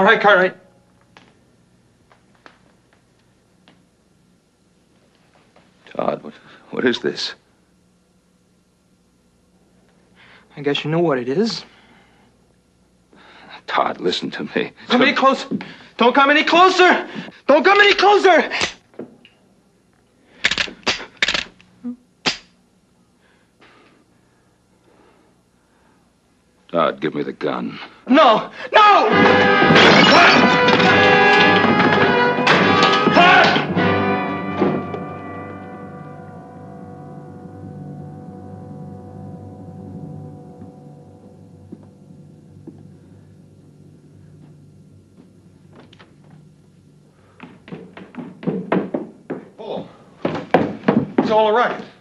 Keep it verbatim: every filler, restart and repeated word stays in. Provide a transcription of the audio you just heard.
right, Cartwright. Todd, what, what is this? I guess you know what it is. Todd, listen to me. Come any closer. Don't come any closer. Don't come any closer. Todd, give me the gun. No! No! Oh. It's all right.